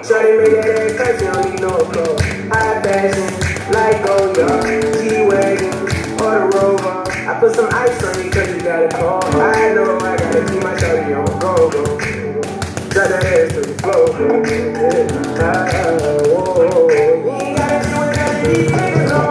Shawty make that ass touch, you don't need no clothes. High fashion, like Goya, G-Wagon, or the Rover. I put some ice on you cause you got a cold. I know I gotta keep my shawty on go-go. Drop that ass to the floor. Whoa. You ain't gotta do it none of these niggas no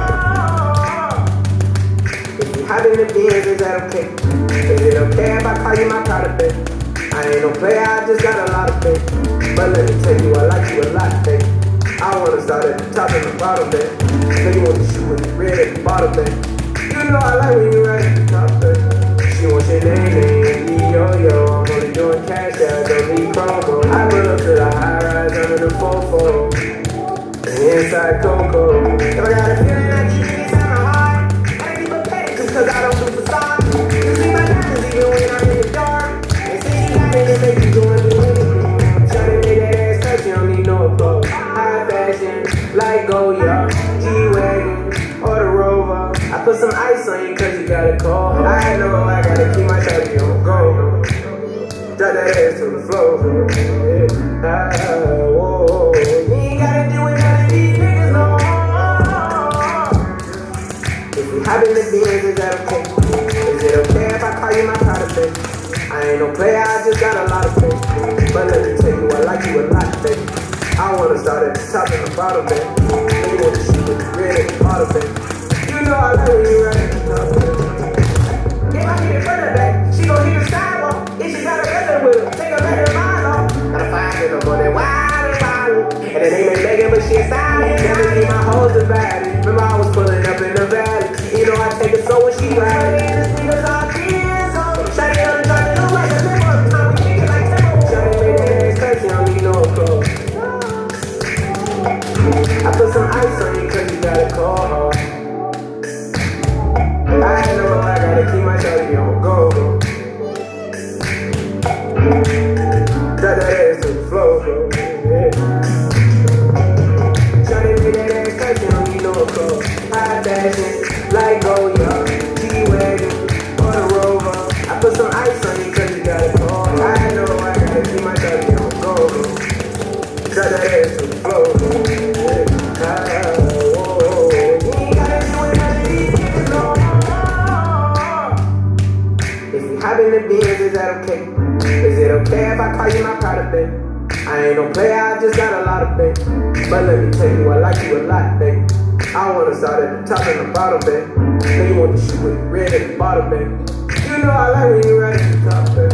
more. If you hop in the Benz, is that okay? Is it okay if I call you my Prada, babe? I ain't no player, I just got a lot of faith. But let me tell you, I like you a lot, babe. I wanna start at the top and the bottom, babe. Then you want to shoot with the red at the bottom, babe. You know I like when you right at the top, babe. She wants your name, yo-yo. I'm only doing cash out, don't need promo. I pull up to the high rise under the fofo. Inside Coco. If I got a feeling like these niggas on my heart, I ain't even paid just cause I don't do facade. You see my diamonds even when I'm in the dark. And say you got it, it make you go and do anything. Tryna make that ass touch, you don't need no applause. High fashion, like Goya, G-Wagon, or the Rover. I put some ice on you cause you got a cold. I know I gotta keep my shawty on go. Drop that ass to the floor. Whoa. You ain't gotta do it none of these niggas no more. If you hop in the Benz, is that okay? Is it okay if I call you my Prada, babe? I ain't no player, I just got a lot of faith. But let me tell you, I like you a lot, babe. I wanna start at the top and the bottom, babe. Then you want to shoot with the red at the bottom, babe. You know I like when you right at the top, babe. If I hit it front and back, she gon' hit the sidewalk. If she got a record with her, take her back to the mind off. Gotta find her, go that wild and wild. And the name ain't begging, but she a style. Never see my hoes divided. Remember I was pulling up in the valley. You know I take it so when she ride. This nigga's all kids, so shawty on the drop, it look like a limo. Time we kick it like tempo. Shawty make that ass touch, you don't need no clothes. I put some ice on you cause you got a cold. I know I gotta keep my shawty on go. Drop that ass to the floor, bro. Shawty make that ass touch, you don't need no clothes. High fashion, like Goya, G-Wagon, or the Rover. I put some ice on you cause you got a cold. I know I gotta keep my shawty on go. Drop that ass to the floor. Hop in the Benz, is that okay? Is it okay if I call you my Prada, babe? I ain't no player, I just got a lot of faith. But let me tell you, I like you a lot, babe. I wanna start at the top and the bottom, babe. Then you want to shoot with the red at the bottom, babe. You know I like when you right at the top, babe.